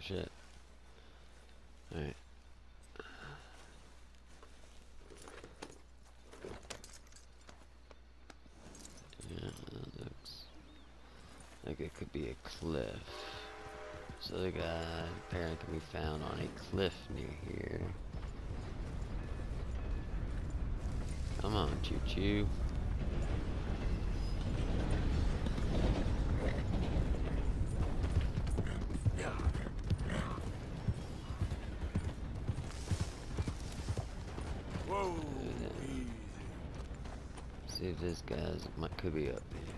shit. Alright. Yeah, that looks like it could be a cliff. So the guy apparently can be found on a cliff near here. Come on, choo-choo. Whoa! See if this guy's could be up here.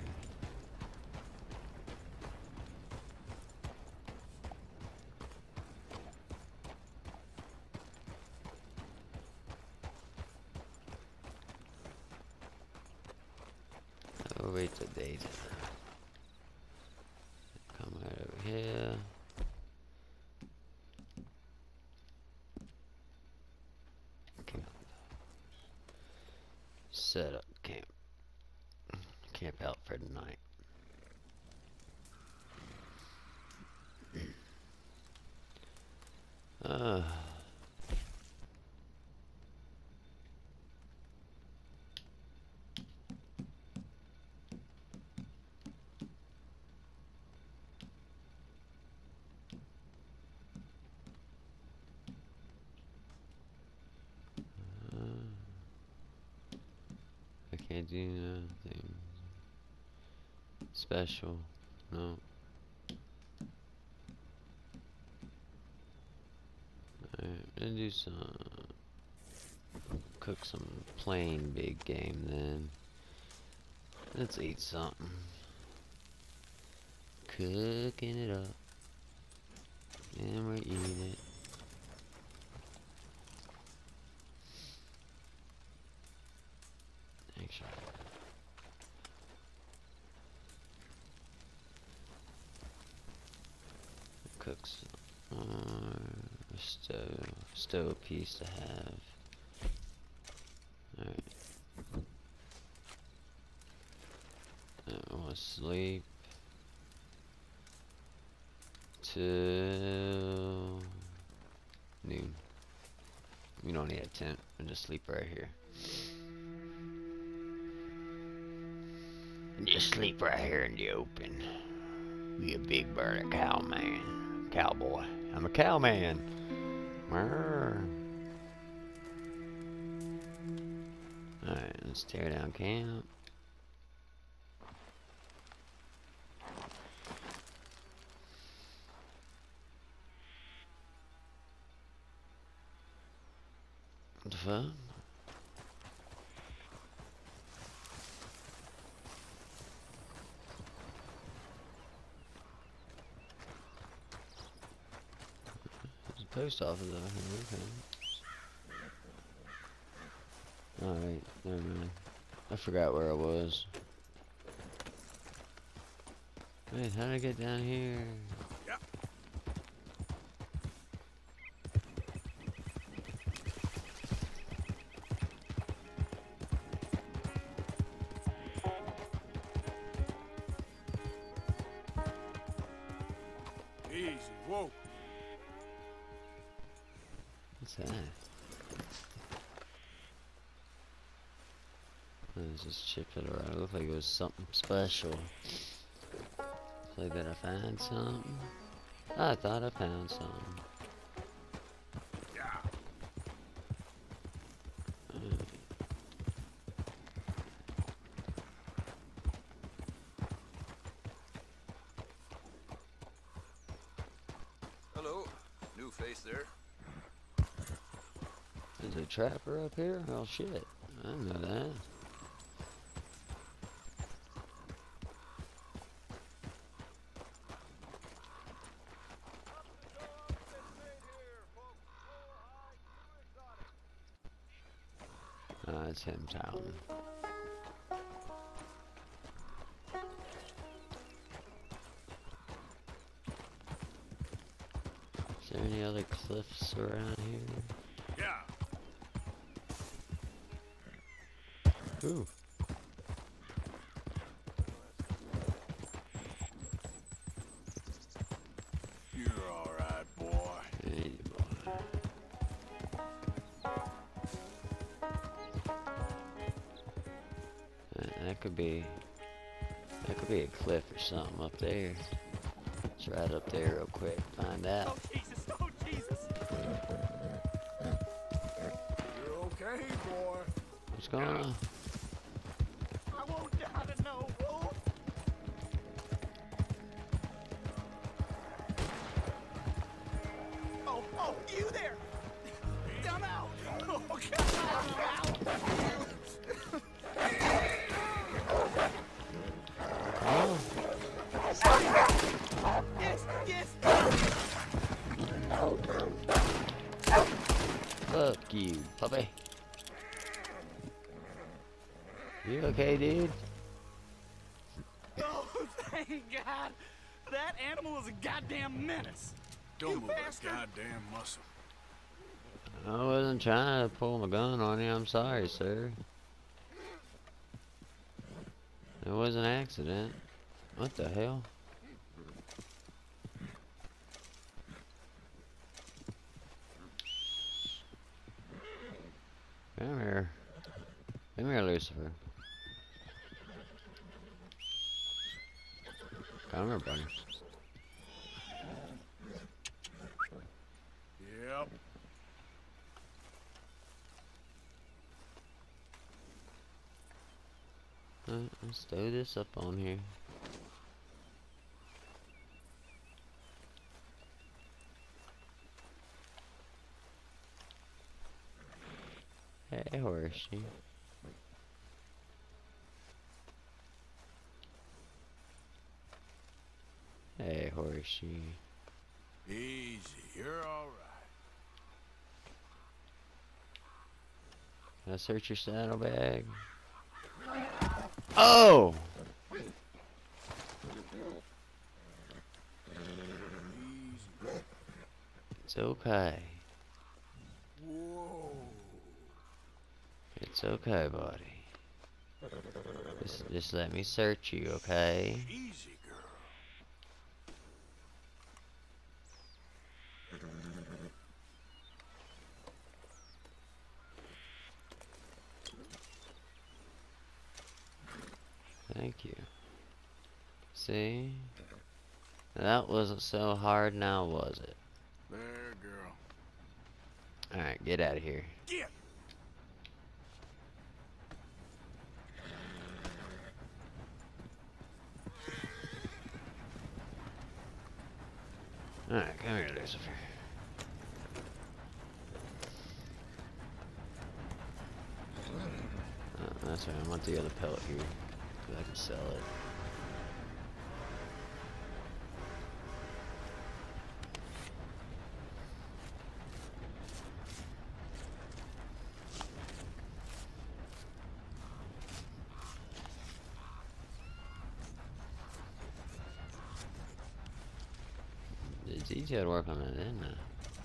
I'll wait till daytime. Come right over here. Camp. Set up camp. Camp out for the night. I can't do nothing special. No. Alright, I'm gonna do some. Cook some plain big game then. Let's eat something. Cooking it up. And we're eating it. Actually. Cook some stove piece to have. Alright. I want to sleep till noon. We don't need a tent. We'll just sleep right here. Just sleep right here in the open. Be a big bird, a cow man. Cowboy. I'm a cow man. Alright, let's tear down camp. What the fuck? There's a post office over here, okay. Alright, never mind. I forgot where I was. Wait, how did I get down here? Yep. Easy, whoa. What's that? Let's just chip it around. It looked like it was something special. Like that I found something? I thought I found something. Yeah. Hello, new face there. There's a trapper up here? Oh shit. I didn't know that. It's him town. Is there any other cliffs around here? Yeah. Ooh. You're all right, boy. That could be a cliff or something up there. Let's ride up there real quick, find out. Oh Jesus! Oh Jesus! You're okay, boy. What's going on? I won't gotta know. Wolf. Oh, you there! Down out! Oh God! Oh, Yes, yes. fuck you, puppy. You okay, dude? Oh, thank God! That animal is a goddamn menace. Don't You move a bastard. goddamn muscle. I wasn't trying to pull my gun on you. I'm sorry, sir. It was an accident. What the hell? Come here. Come here, Lucifer. Come here, buddy. Yep. Let's throw this up on here. Hey, horsey. Hey, horsey. Easy. You're all right. Can I search your saddlebag? Oh! Easy. It's okay. Whoa. It's okay, buddy. Just let me search you, okay? Easy, girl. Thank you. See? That wasn't so hard now, was it? There, girl. Alright, get out of here. Get. Alright, come here, Lucifer. That's right, I want the other pellet here. So I can sell it. The detailed work on that, didn't I?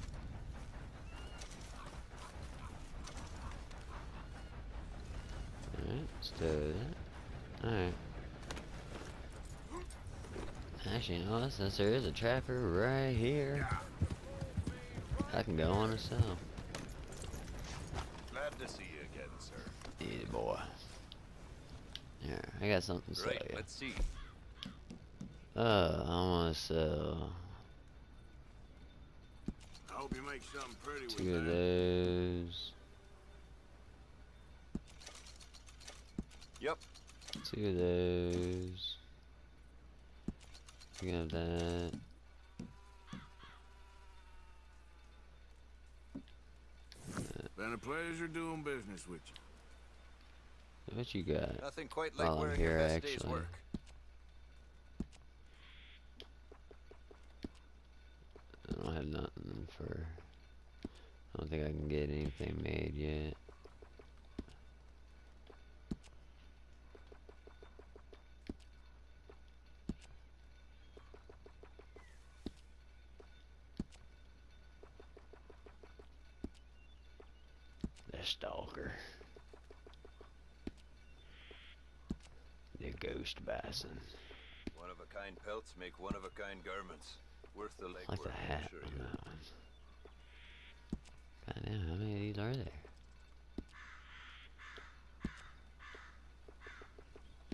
Alright, let's do that. Alright. Actually, you know what? Since there is a trapper right here, I can go on myself. Glad to see you again, sir. Easy boy. Here, I got something to sell Right, you. let's see. I wanna sell I hope you make something pretty with 2 of that. those. Yep. 2 of those. You got that. Been a pleasure doing business with you. What you got? Nothing quite like While I'm wearing here, your best day's actually. work. I don't have nothing for. I don't think I can get anything made yet. The stalker. The ghost bison. One-of-a-kind pelts make one-of-a-kind garments. Worth the Like the legwork, I hat assure on you. that one. God damn, how many of these are there?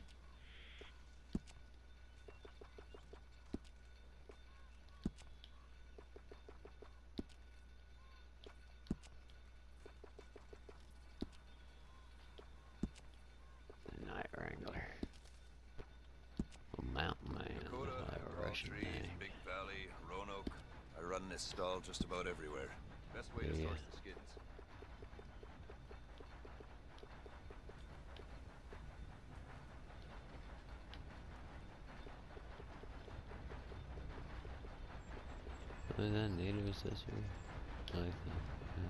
nation trees, thing. Big Valley, Roanoke. I run this stall just about everywhere. Best way to Yeah. source the skins. What is that, native accessory? I like that.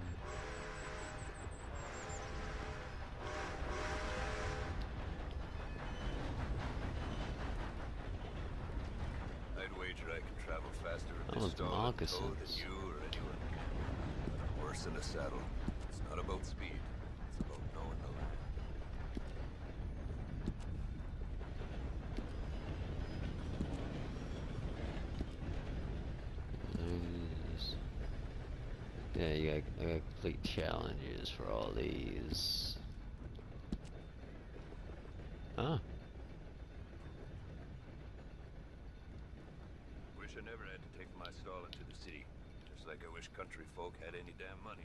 I'd wager I can travel faster I in want this the stall and tow moccasins. than you or anyone can. But a horse in a saddle. It's not about speed. It's about knowing the land. Yeah, I got complete challenges for all these. Huh? Wish I never had to take my stall into the city. Just like I wish country folk had any damn money.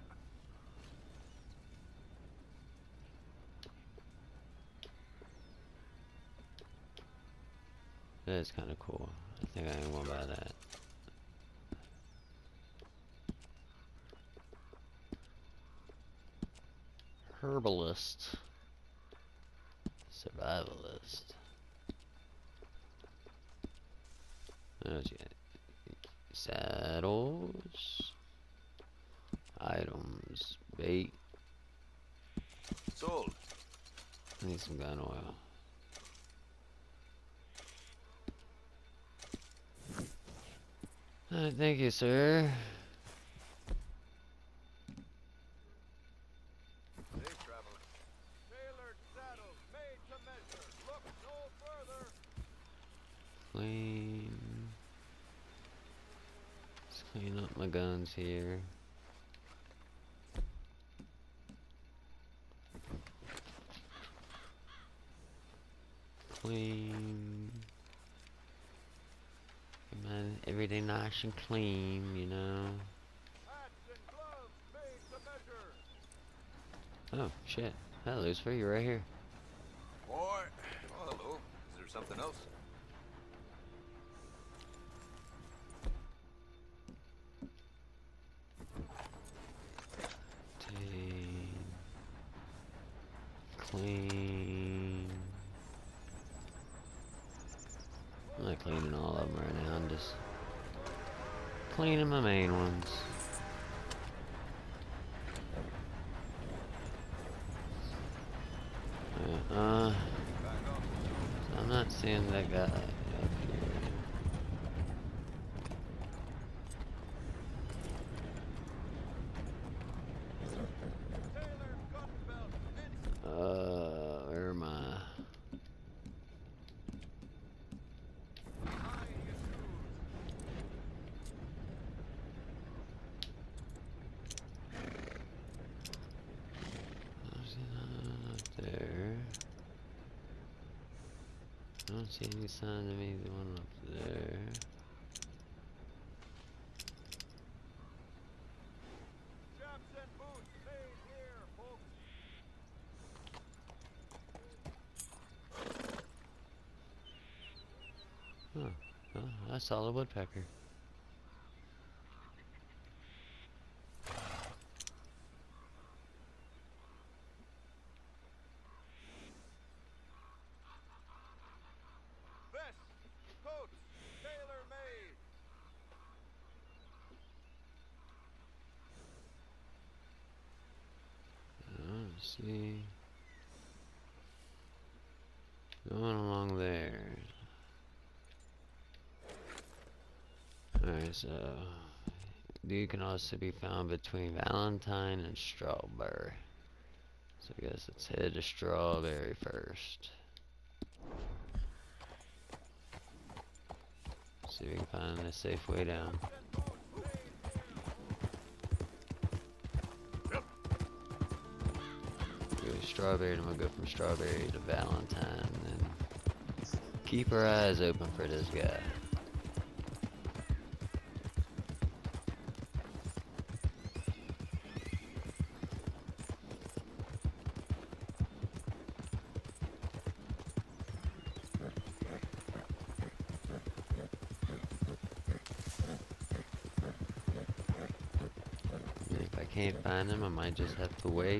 That is kind of cool. I think I want to buy that. Herbalist. Survivalist. There's saddles. Items. Bait. Sold. I need some gun oil. Alright, thank you, sir. Safe travel. Tailored saddles made to measure. Look no further. Clean. Let's clean up my guns here. Clean. Man, everything nice and clean, you know. Hats and gloves made to measure. Oh, shit. Hello, Lucifer, you're right here. Boy. Oh, hello. Is there something else? Clean. I'm not cleaning all of them right now, I'm just cleaning my main ones. So I'm not seeing that guy up here. Where am I? Up there. I don't see any sign of anyone up there. Chaps and boots made here, folks. Oh, I saw the woodpecker. Vests, coats, tailor-made. Let's see. Going along there. Alright, so you can also be found between Valentine and Strawberry. So I guess let's head to Strawberry first. See if we can find a safe way down. Go to Strawberry, and I'm gonna go from Strawberry to Valentine, and keep our eyes open for this guy. If I can't find him, I might just have to wait.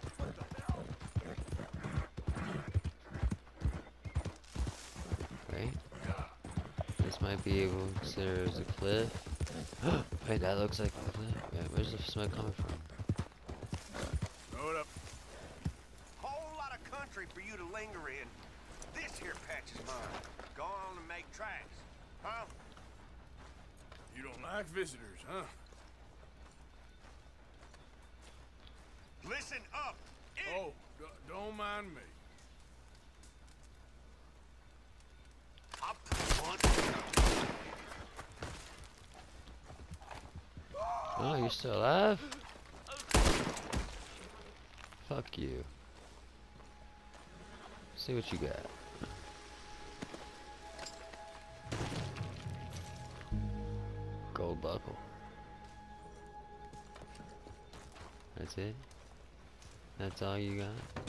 Right? This might be able to consider as a cliff. Wait, that looks like a cliff. Wait, where's the smoke coming from? Throw it up. Whole lot of country for you to linger in. This here patch is mine. Go on and make tracks. Huh? You don't like visitors, huh? Listen up. Oh, don't mind me. I'll put one. Oh, you're still alive? Fuck you. See what you got. Gold buckle. That's it? That's all you got?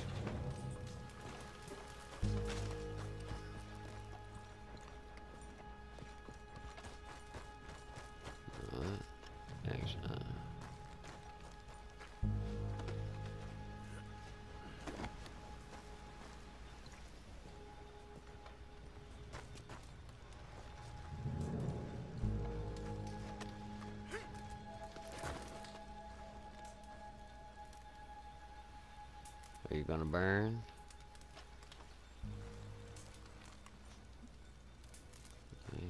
Actually, are you gonna burn? Yeah.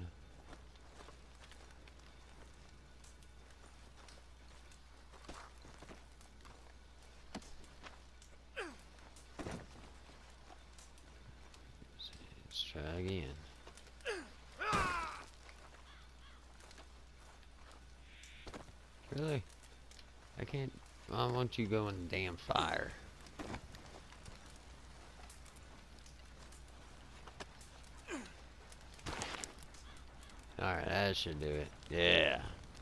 Let's try again. Really? I can't. I want you going in the damn fire. Alright, that should do it. Yeah.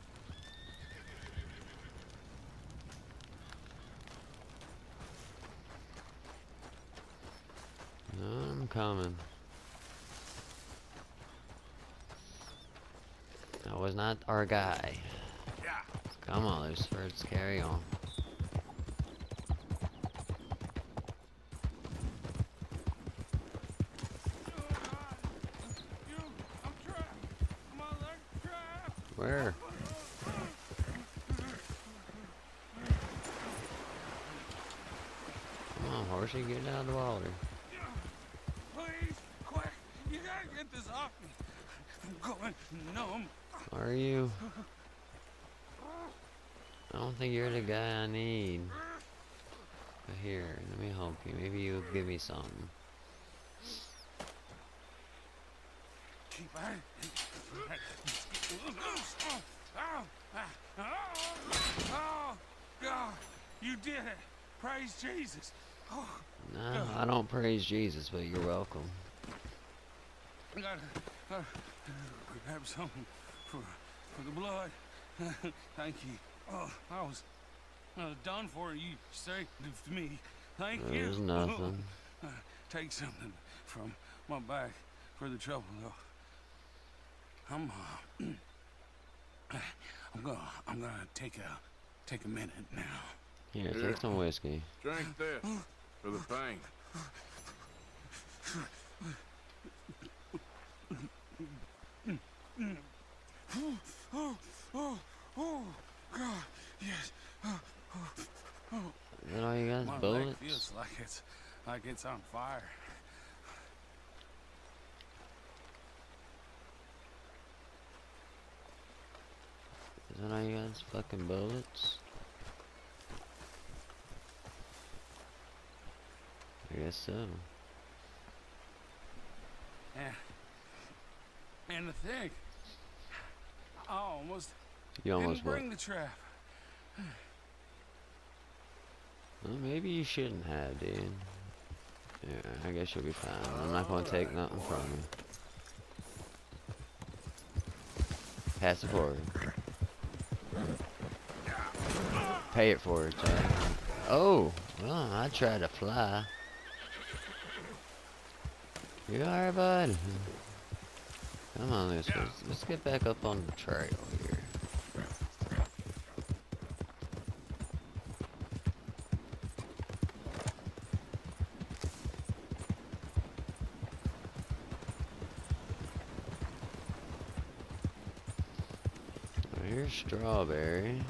I'm coming. That was not our guy. Yeah. Come on, let's carry on. I'm trapped. My leg's trapped. Where? Come on, horsey, get out of the water. Please, quick. You gotta get this off me. I'm going numb. Are you? I don't think you're the guy I need. But here, let me help you. Maybe you'll give me something. Keep on. Oh, God, you did it. Praise Jesus. Oh, No, I don't praise Jesus, but you're welcome. I gotta grab something for the blood. Thank you. Oh, I was done for. You saved me. Thank you. There's nothing. Take something from my back for the trouble, though. I'm gonna take a minute now. Here, take some whiskey. Drink this for the pain. Oh, God, yes. Is that all you got? My leg Bullets? feels like it's on fire. Is that all you got? Is fucking bullets? I guess so. Yeah. And to think, I almost You almost didn't what? bring the trap. Well, maybe you shouldn't have, dude. Yeah, I guess you'll be fine. I'm not gonna take nothing from you. Pass it forward. Pay it forward, Charlie. Oh, well, I tried to fly. You alright, bud? Come on, let's get back up on the trail here. strawberry.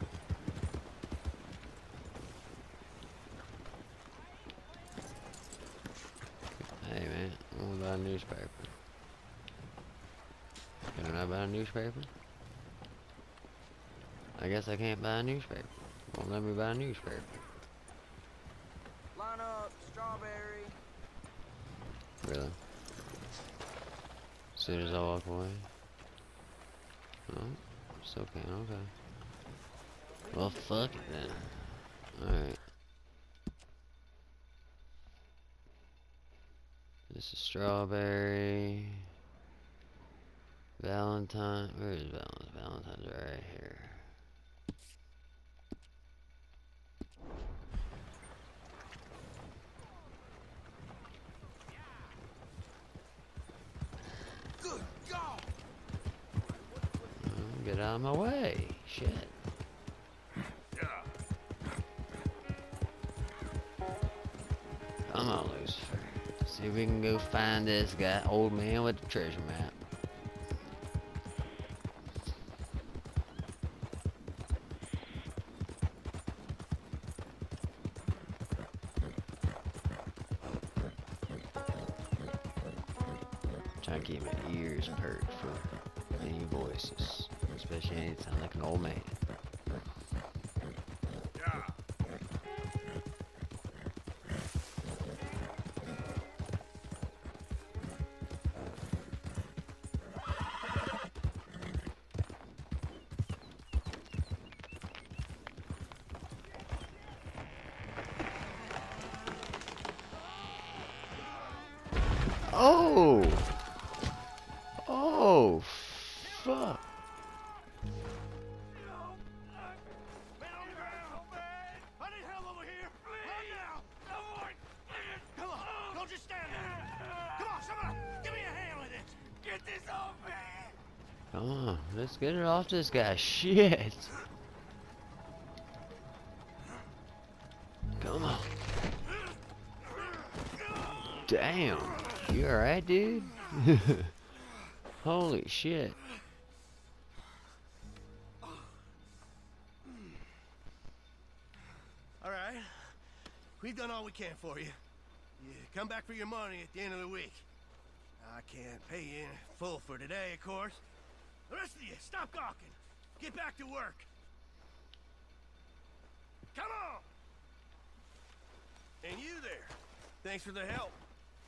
Hey man, I'm gonna buy a newspaper. Can I buy a newspaper? I guess I can't buy a newspaper. Won't let me buy a newspaper. Line up, strawberry. Really? As soon as I walk away? Oh, still can't, okay. Well, fuck it then. Alright. This is strawberry. Valentine. Where is Valentine? Valentine's right here. Good God! Get out of my way. Shit. Come on, Lucifer. See if we can go find this guy, old man with the treasure map. Trying to keep my ears perked for any voices, especially any that sound like an old man. Oh! Oh, fuck. Man on the ground! I need help over here! Run now! Come on! Don't just stand there! Come on, somebody! Give me a hand with this! Get this off me! Come on, let's get it off this guy. Shit. Come on. Damn. You alright, dude? Holy shit. All right. We've done all we can for you. You come back for your money at the end of the week. I can't pay you in full for today, of course. The rest of you, stop gawking. Get back to work. Come on! And you there. Thanks for the help.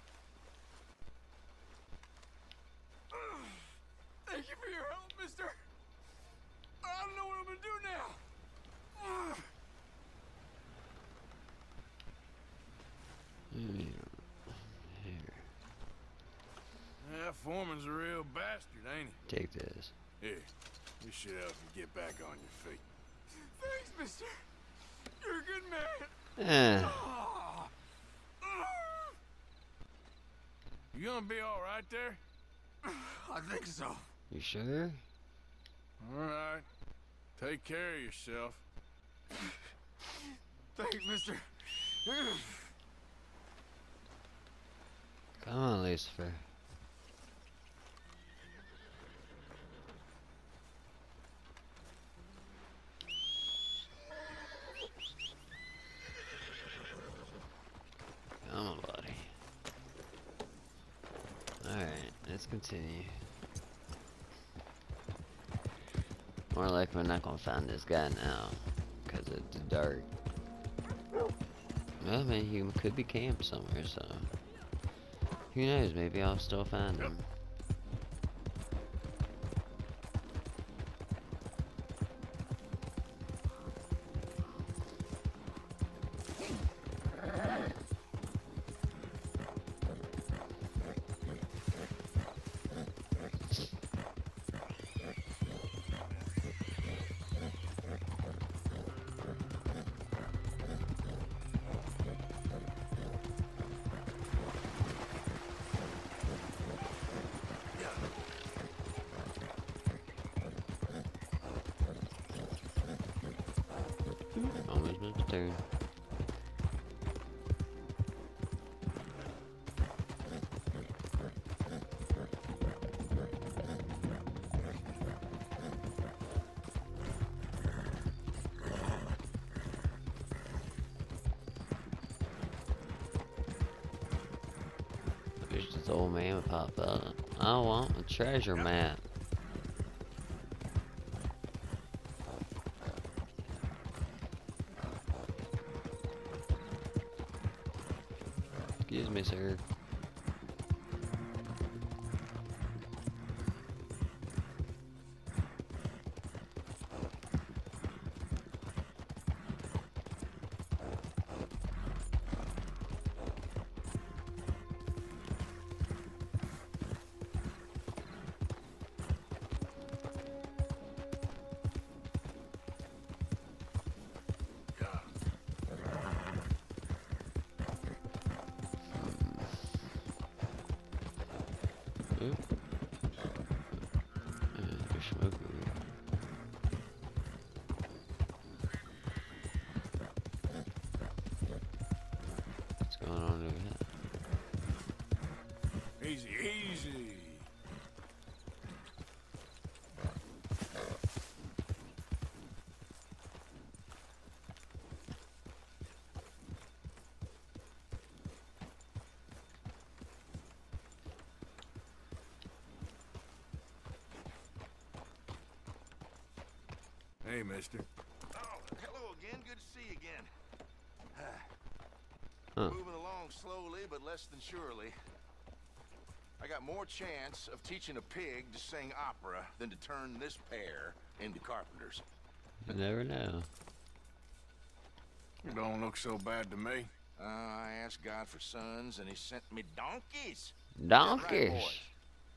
Thank you for your help, mister. I don't know what I'm gonna do now. Here, That foreman's a real bastard, ain't take this. he? Here, we should help you get back on your feet. Thanks, mister. You're a good man. You gonna be all right there? I think so. You sure? All right. Take care of yourself. Thanks, mister. Come on, Lucifer. Come on, buddy. Alright, let's continue. More like we're not gonna find this guy now, because it's dark. Well, I mean, he could be camped somewhere, so... Who knows, maybe I'll still find him. Almost missed a turn. This old man would pop up. I want a treasure map. Excuse me, sir. Oop. There's smoke over here. What's going on over here? Easy, easy. Hey, mister. Oh, hello again. Good to see you again. Huh. Moving along slowly, but less than surely. I got more chance of teaching a pig to sing opera than to turn this pair into carpenters. You never know. You don't look so bad to me. I asked God for sons, and he sent me donkeys. Donkeys. Right, boys?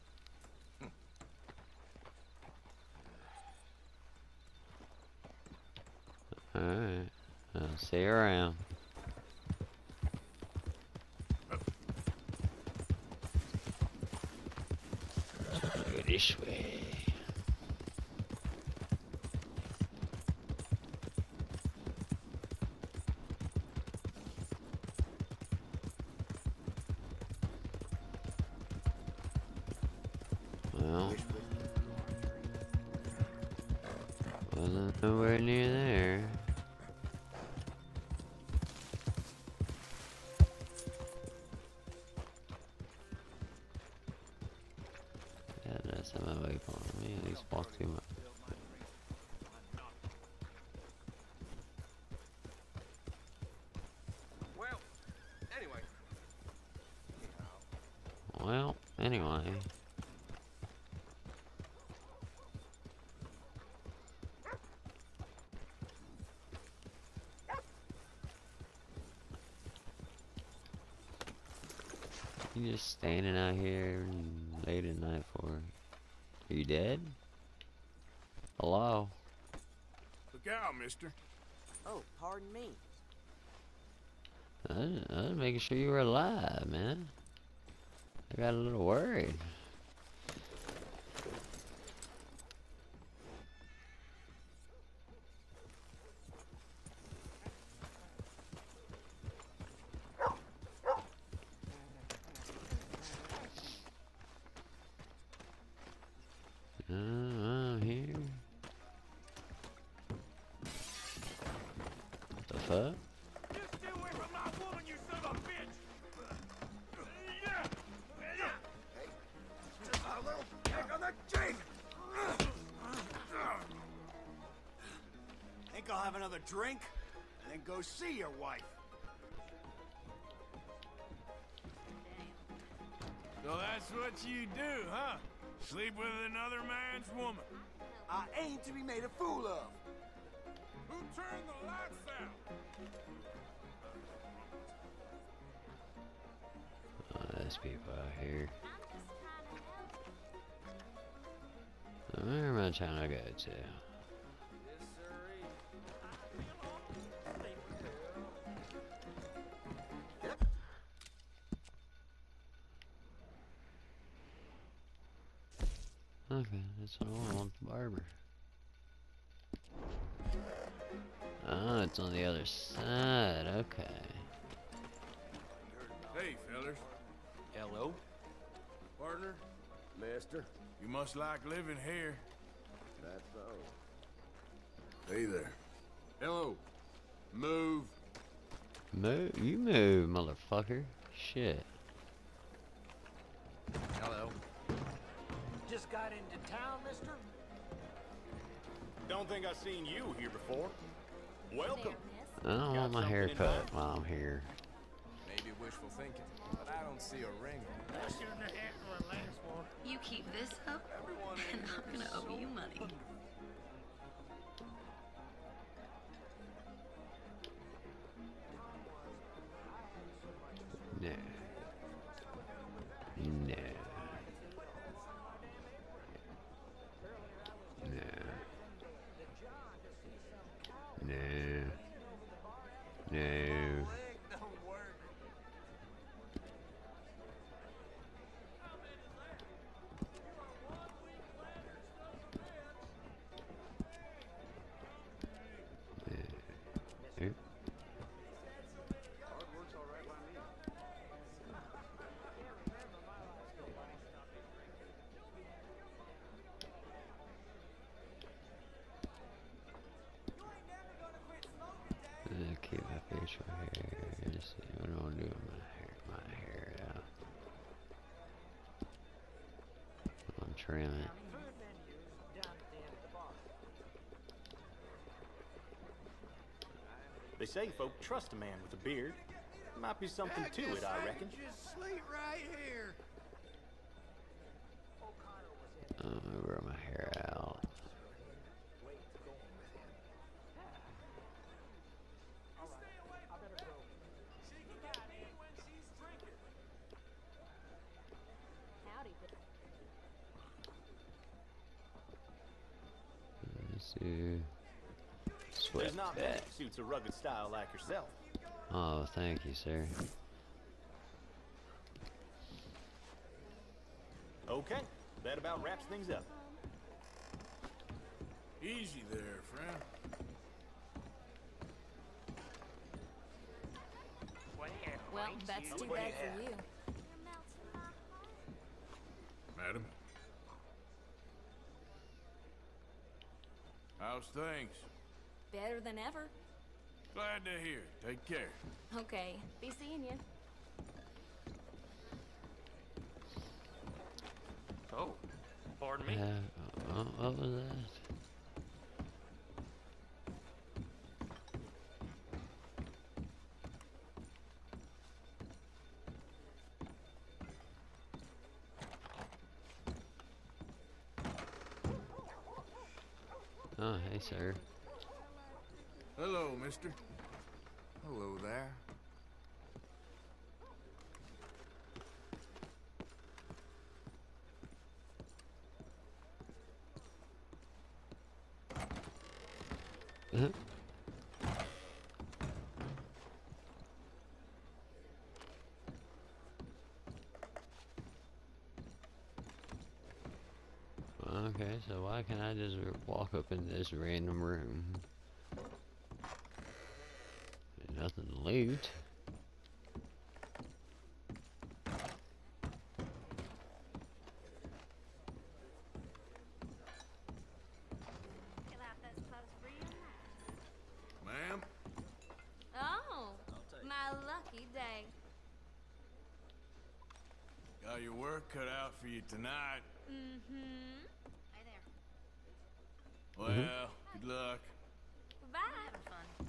Alright. I'll see you around. Go this way. Well, wasn't nowhere near there. Yeah, that's my waypoint. Me at least walk too much. Well, anyway. Well, anyway. You just standing out here late at night for? Are you dead? Hello? Look out, mister. Oh, pardon me. I was making sure you were alive, man. I got a little worried. I'm here. What the fuck? You stay away from my woman, you son of a bitch! Just a little kick on the cheek! Think I'll have another drink, and then go see your wife. So that's what you do, huh? Sleep with another man's woman. I aim to be made a fool of. Who turned the lights out? Oh, there's people out here. Where am I trying to go to? Okay, that's what I want, the barber. Oh, it's on the other side, okay. Hey, fellas. Hello? Partner, Mister? you must like living here. That's so. Hey there. Hello. Move. Move, you move, motherfucker. Shit. just got into town, mister? Don't think I've seen you here before. Welcome. I don't want my hair cut while I'm here. Maybe wishful thinking, but I don't see a ring. You keep this up, and I'm gonna owe you money. No. No. No. No. No. Oop. Keep my facial hair. Let's see what do I do with my hair out. I'm trimming it. They say folk trust a man with a beard. Might be something to it, I reckon. Just sleep right here. I'm gonna grow my hair out. Let's see. Sweat There's not many that. suits a rugged style like yourself. Oh, thank you, sir. Okay, that about wraps things up. Easy there, friend. Well, that's too bad for you. Madam. How's things? Better than ever. Glad to hear it. Take care. Okay, be seeing you. Oh, pardon me. What was that? Oh, hey, sir. Hello, mister. Hello there. Okay, so why can't I just walk up in this random room? There's nothing to loot. Ma'am? Oh, my lucky day. Got your work cut out for you tonight. Mm-hmm. Hi there. Well, good luck. Bye. Having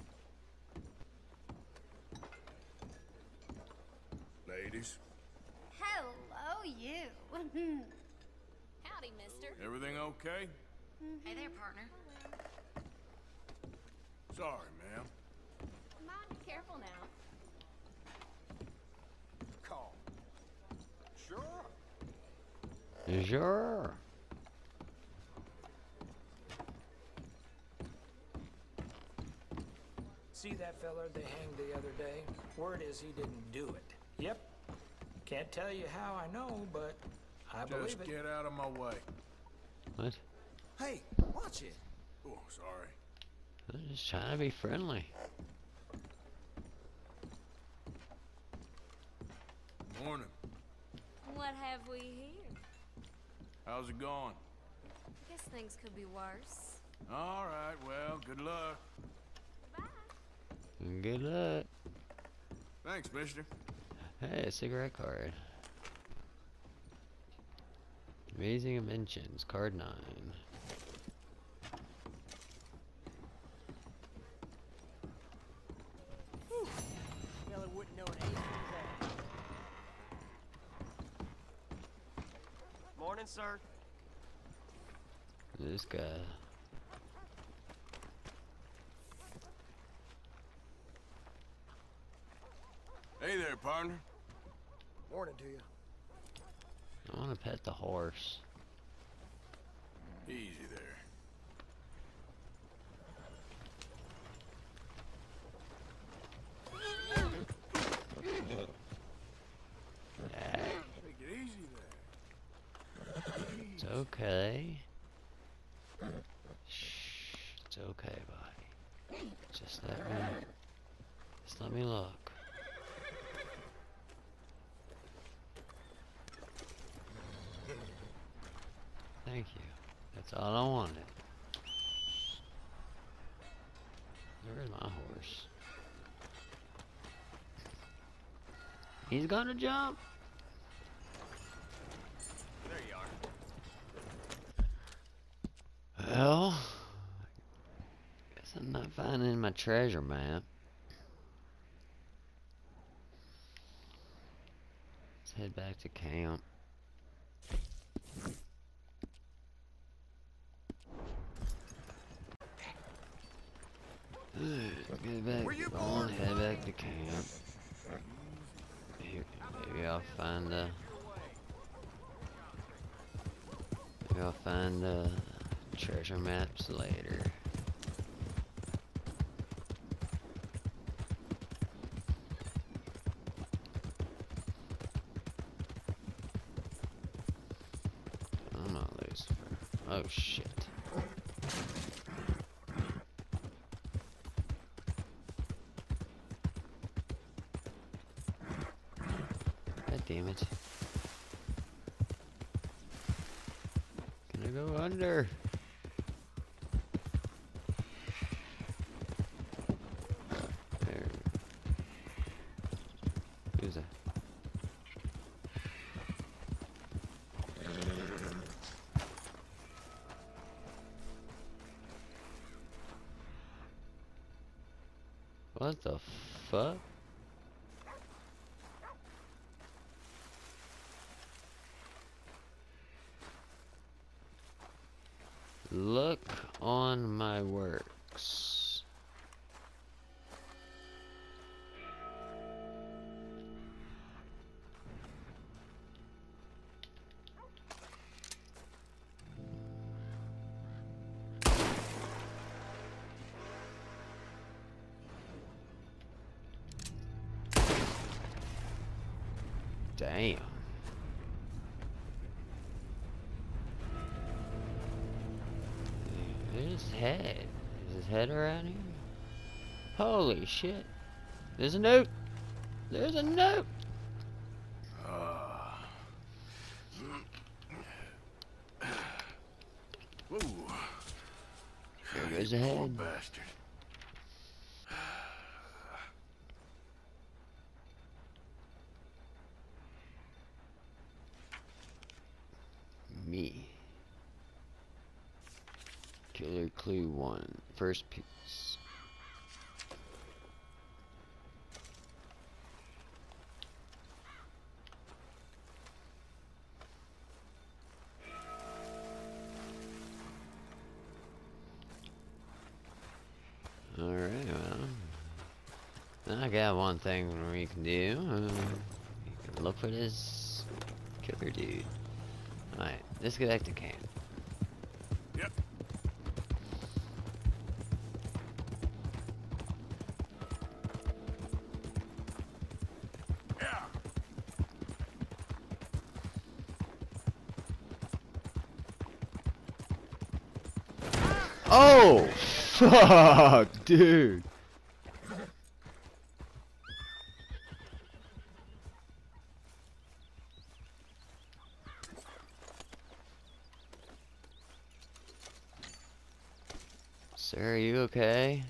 fun. Ladies, Hello, you. Howdy, mister. everything okay? Hey there, partner. Sorry, ma'am. Mind, careful now. Call. Sure. Sure. See that feller they hanged the other day? Word is he didn't do it. Yep. Can't tell you how I know, but I believe Just it. get out of my way. What? Hey, watch it. Oh, sorry. I'm just trying to be friendly. Morning. What have we here? How's it going? Guess things could be worse. All right, well, good luck. Bye. Good luck. Thanks, mister. Hey, a cigarette card. Amazing Inventions, card 9. Fella wouldn't know an ace was that. Morning, sir. This guy. Hey there, partner. Morning to you. I want to pet the horse. Easy there. Take it easy there. It's okay. Shh, it's okay, buddy. Just let me look. Thank you. That's all I wanted. Where's my horse? He's gonna jump. There you are. Well, guess I'm not finding my treasure map. Let's head back to camp. Get back on, head back to camp. Here, maybe I'll find treasure maps later. I'm not Lucifer. Oh shit. God damn it. Can I go under? There. Who's that? What the fuck? Look on my works. Damn. There's his head. Is his head around here? Holy shit. There's a note. There's a note. Whoa. There goes the head. Poor bastard. Me. Killer Clue 1. First piece. Alright, well. I got one thing we can do. You can look for this killer dude. Alright, let's get back to camp. Yep. Yeah. Oh, fuck, dude. Sir, are you okay?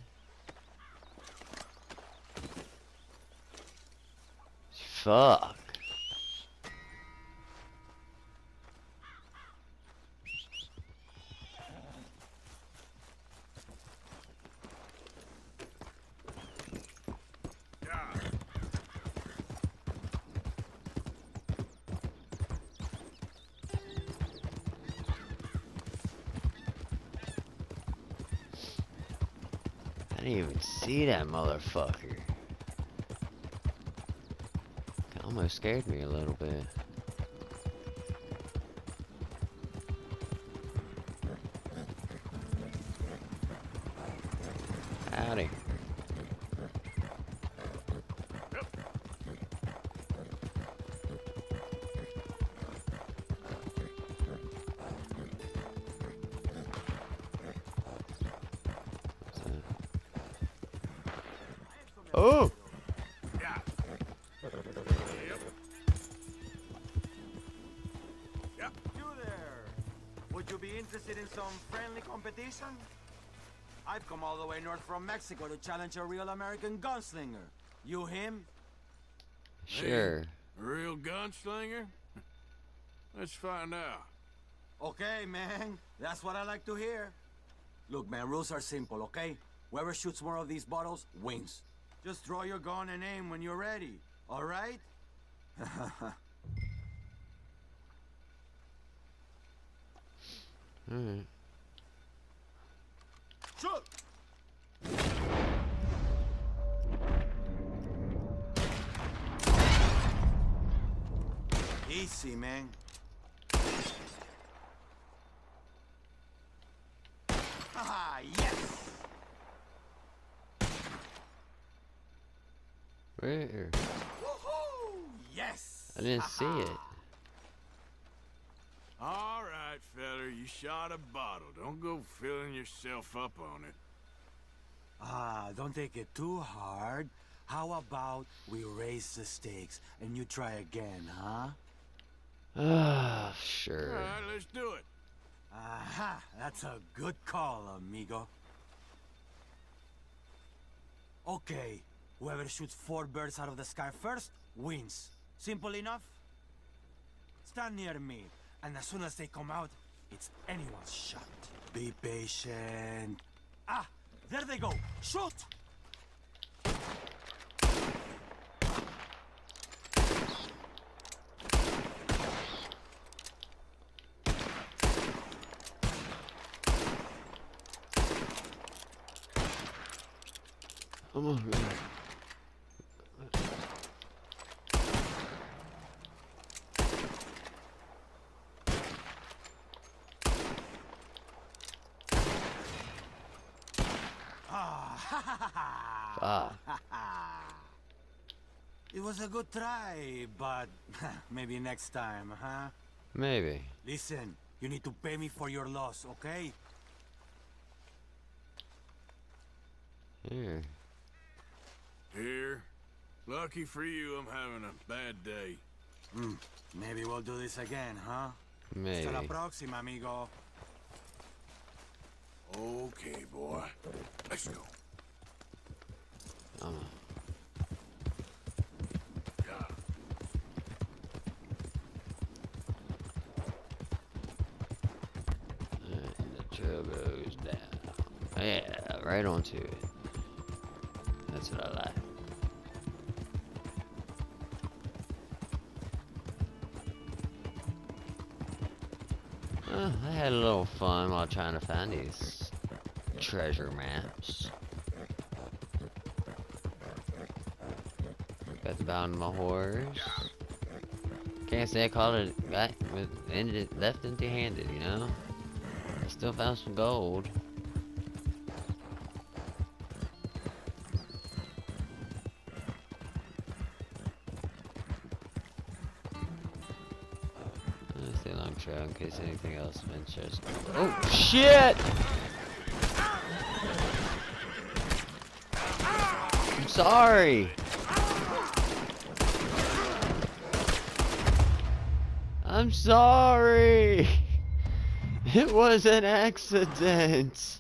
Fuck. didn't even see that motherfucker. Almost scared me a little bit. Howdy. Oh! Would you be interested in some friendly competition? I've come all the way north from Mexico to challenge a real American gunslinger. You him? Sure. Hey, a real gunslinger? Let's find out. Okay, man. That's what I like to hear. Look, man, rules are simple, okay? Whoever shoots more of these bottles wins. Just draw your gun and aim when you're ready, all right? Alright. Shoot! Easy, man. Ah, yes! Where? Woohoo! Yes! I didn't see it. All right, feller, you shot a bottle. Don't go filling yourself up on it. Ah, don't take it too hard. How about we raise the stakes and you try again, huh? Ah, sure. All right, let's do it. Aha, that's a good call, amigo. Okay, whoever shoots 4 birds out of the sky first wins. Simple enough? Stand near me, and as soon as they come out, it's anyone's shot. Be patient. Ah, there they go. Shoot! Come on, man. Ah. It was a good try, but maybe next time, huh? Maybe. Listen, you need to pay me for your loss, okay? Here. Here. Lucky for you, I'm having a bad day. Maybe we'll do this again, huh? Maybe. Hasta la próxima, amigo. Okay, boy. Let's go. The trail goes down. Yeah, right onto it. That's what I like. I had a little fun while trying to find these treasure maps. Got the bound my horse. Can't say I called it left empty-handed, you know? I still found some gold. Stay along trail in case anything else of interest. Oh shit! I'm sorry. I'm sorry. It was an accident.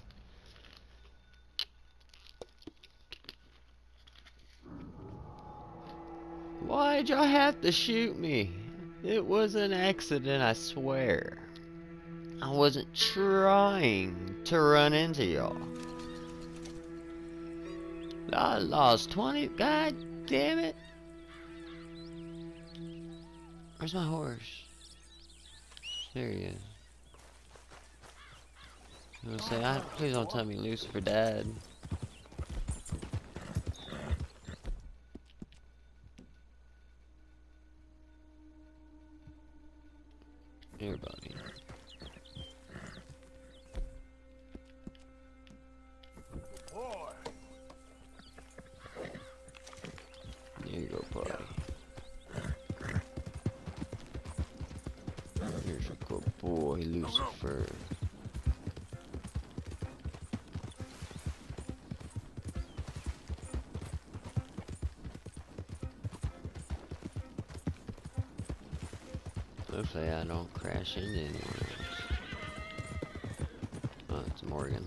Why'd y'all have to shoot me? It was an accident, I swear. I wasn't trying to run into y'all. I lost 20. God damn it. Where's my horse? There he is. I was gonna say, please don't tell me Lucifer died. Here, buddy. Boy. There you go, buddy. Here's a good boy, Lucifer. Hopefully I don't crash into anyone else. Oh, it's Morgan.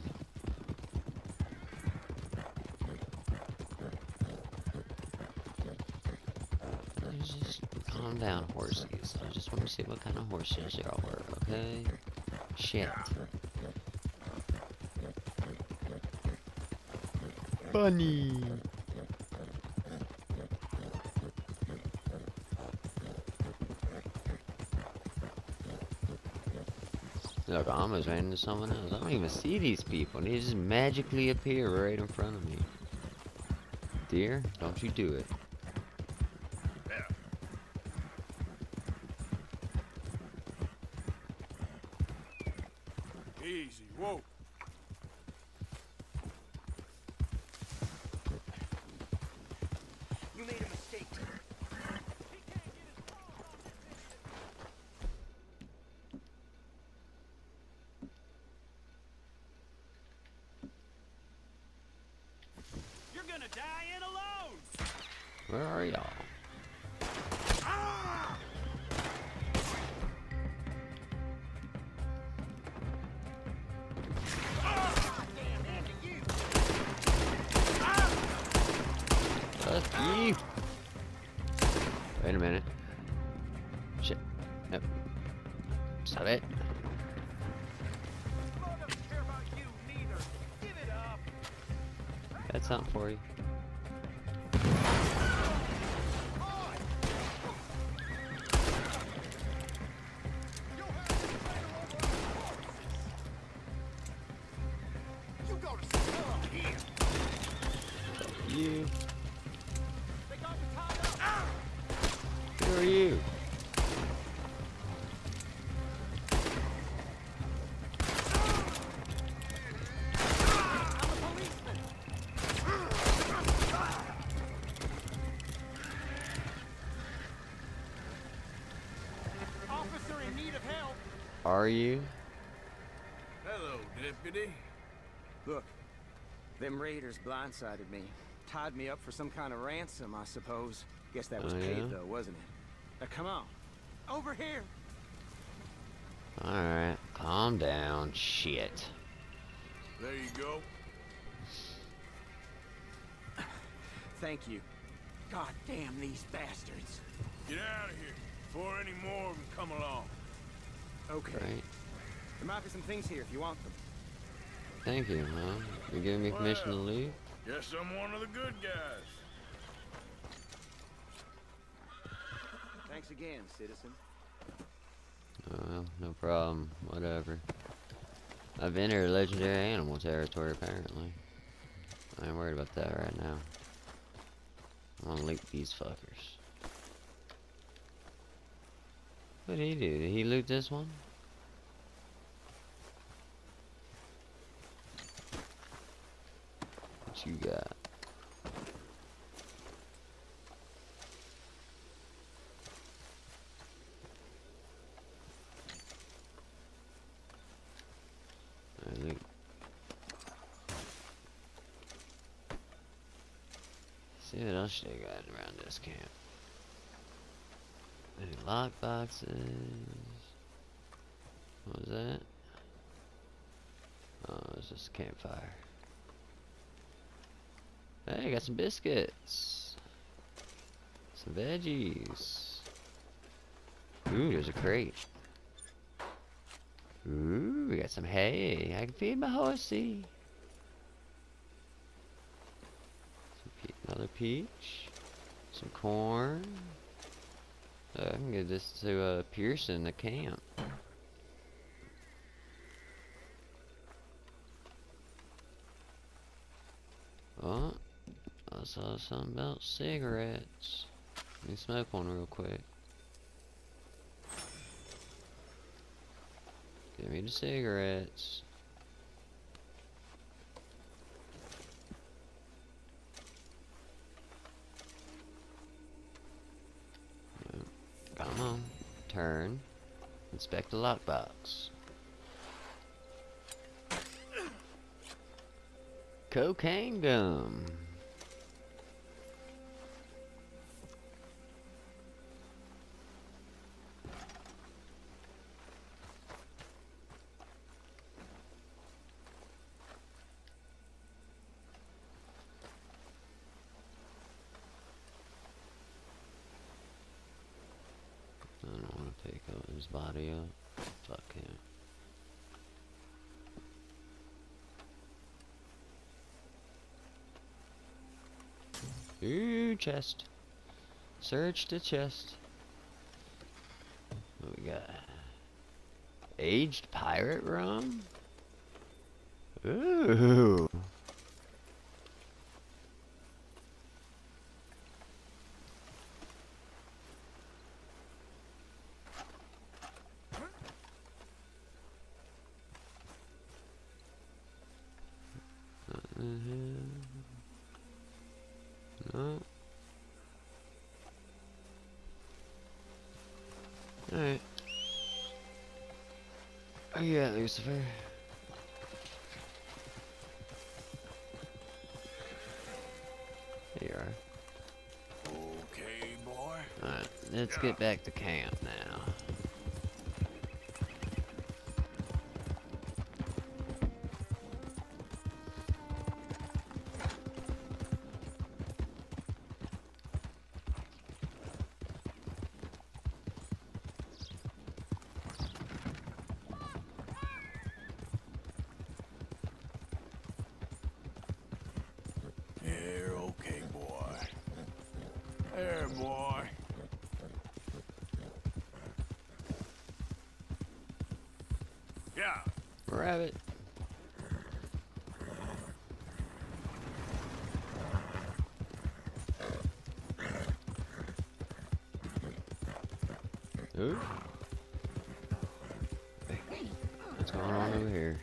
Just calm down, horses. I just want to see what kind of horses y'all were, okay? Shit. Bunny! Look, I almost ran into someone else. I don't even see these people. They just magically appear right in front of me. Dear, don't you do it. Easy, whoa. You made a mistake. You're gonna die in alone. Where are y'all? Fuck you. Wait a minute. Shit. Nope. Stop it. Got something for you. You. Who are you? Officer in need of help. Are you? Hello, deputy. Look, them raiders blindsided me. Tied me up for some kind of ransom, I suppose. Guess that was Oh, paid, yeah? though, wasn't it? Now, come on. Over here. Alright, calm down. Shit. There you go. Thank you. God damn these bastards. Get out of here before any more of them come along. Okay. Right. There might be some things here if you want them. Thank you, huh? You giving me permission to leave? Guess I'm one of the good guys. Thanks again, citizen. Oh, well, no problem. Whatever. I've entered legendary animal territory, apparently. I ain't worried about that right now. I'm gonna loot these fuckers. What did he do? Did he loot this one? What you got? Loot. See what else they got around this camp. Any lock boxes? What was that? Oh, it's just a campfire. Hey, got some biscuits. Some veggies. Ooh, there's a crate. Ooh, we got some hay. I can feed my horsey. Another peach. Some corn. I can give this to Pearson, the camp. Oh, I saw something about cigarettes. Let me smoke one real quick. Give me the cigarettes. Come on. Turn. Inspect the lockbox. Cocaine gum. I don't want to pick his body up. Fuck him. Ooh, chest. Search the chest. What we got? Aged pirate rum? Ooh. No. Alright. Oh yeah, Lucifer. There you are. Okay, boy. Alright, let's get back to camp now. You're okay, boy. There, boy. Yeah. Rabbit. Ooh. What's going on over here?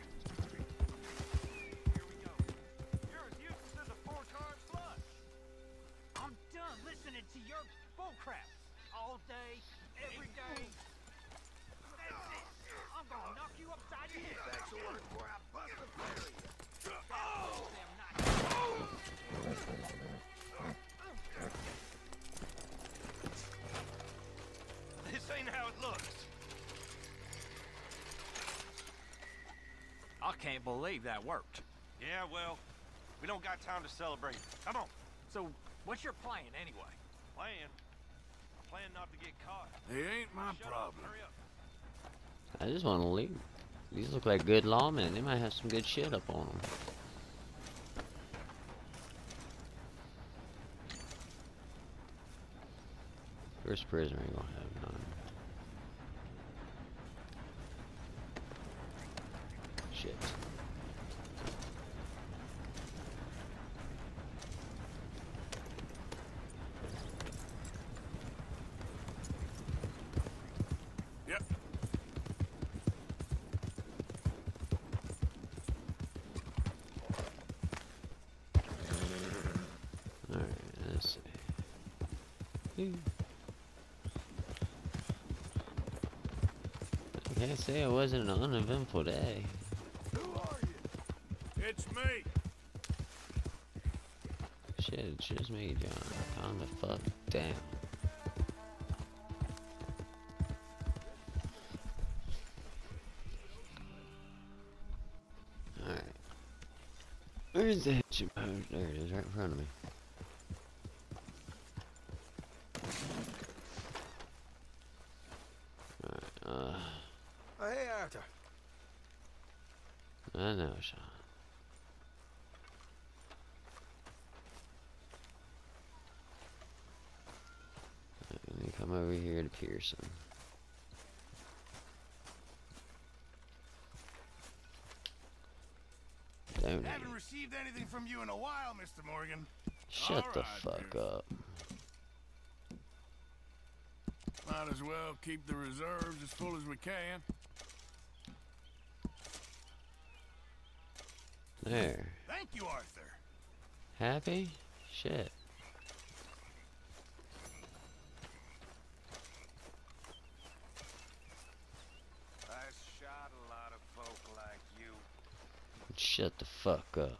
I'm done listening to your bullcrap all day, every day. That's it. I'm gonna knock you upside your head. Back to work before I bust the ferry. This ain't how it looks. I can't believe that worked. Yeah, well, we don't got time to celebrate. Come on. So, what's your plan anyway? Plan? I plan not to get caught. They ain't my Shut up, problem. hurry up. I just want to leave. These look like good lawmen. They might have some good shit up on them. First prisoner ain't gonna have none. Shit. Yep. Alright, let's see. I can't say it wasn't an uneventful day. Who are you? It's me. Shit, it's just me, John. Calm the fuck down. Alright. Where's the hitching post? There it is, right in front of me. Alright, Oh, hey, Arthur. I know, Sean. Let me come over here to Pearson. Donate. Haven't received anything from you in a while, Mr. Morgan. Shut the Alright, fuck Pierce. up. Might as well keep the reserves as full as we can. There. Thank you, Arthur. Happy? Shit. I shot a lot of folk like you. Shut the fuck up.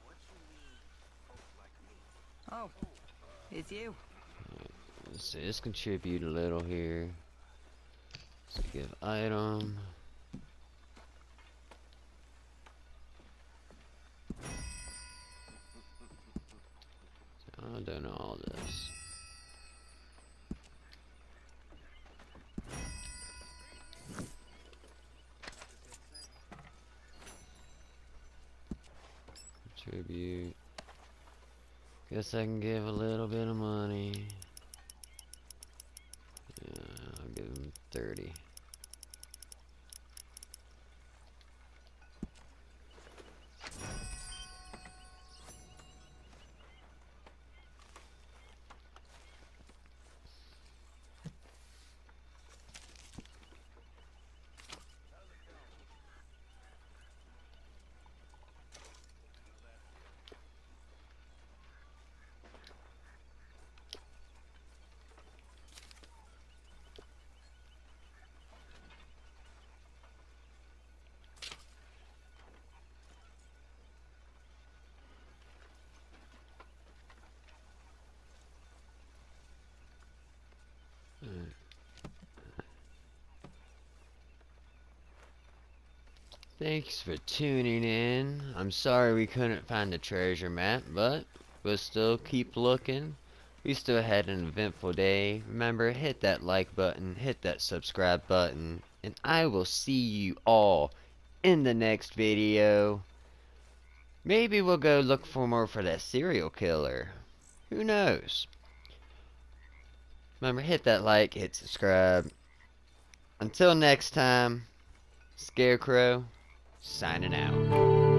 Oh, it's you. Let's contribute a little here. Let's give item. I'm doing all this. Contribute. Guess I can give a little bit of money. Yeah, I'll give him 30. Thanks for tuning in. I'm sorry we couldn't find the treasure map, but we'll still keep looking. We still had an eventful day. Remember, hit that like button, hit that subscribe button, and I will see you all in the next video. Maybe we'll go look for more for that serial killer. Who knows? Remember, hit that like, hit subscribe. Until next time, Scarecrow signing out.